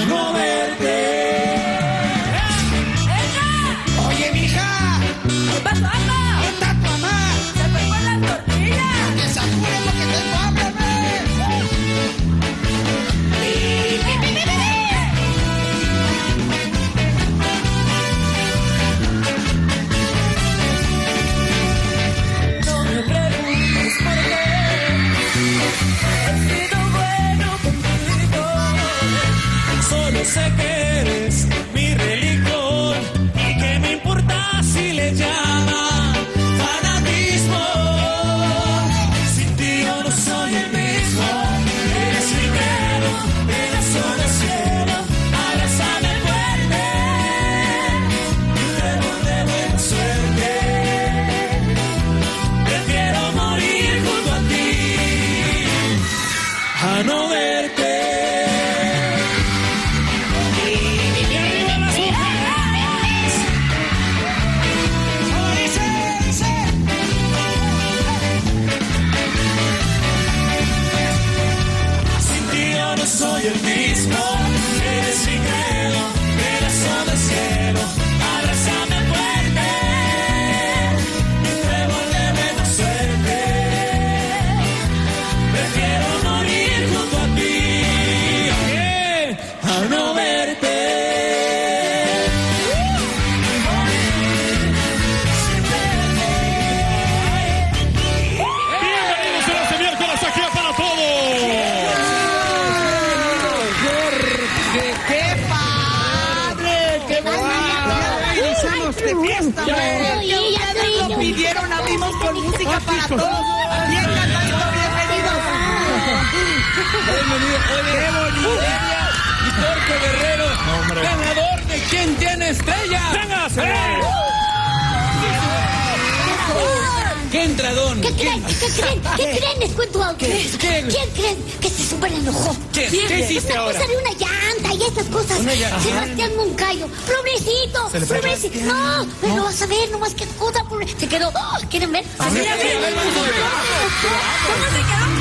no verte. Oye, mija. ¿Qué pasó, mamá? ¿Dónde está tu mamá? Se fue con las tortillas. ¡Que se apure porque tengo hambre, No me preguntes por qué. He sido bueno contigo. Solo sé que eres mi religión y que me importa si le llaman fanatismo. Sin ti yo no soy el mismo. Eres mi credo, pedazo de cielo. Abrázame fuerte, devuélveme la suerte. Prefiero morir junto a ti a no verte. Soy el mismo, eres mi credo, pedazo del cielo, abrázame fuerte, devuélveme la suerte, prefiero morir junto a ti, a no verte. Bienvenidos a este miércoles aquí a Para Todos. ¡Qué padre! ¡Qué bonito! Regresamos de fiesta, hombre. Oye, ya Ustedes lo pidieron, abrimos con música para todos. Bien cantando, bienvenidos. Bienvenido, ¡Qué bonito! y Jorge Guerrero, Hombre. ganador de ¿Quién tiene estrella? ¡Véngase! ¡Qué entradón! ¿Qué creen? ¿Qué creen? ¿Qué creen? Les cuento algo. ¿Qué? ¿Quién creen que se súper enojó? ¿Qué hiciste Una ahora? cosa de una llanta y esas cosas. Una llanta. Sebastián Moncayo. Pobrecito. Pobrecito. No, pero vas a ver nomás qué cosa. Se quedó. ¡Oh! ¿Quieren ver? Sí, a ver, vamos a ver. ¿Cómo se quedó?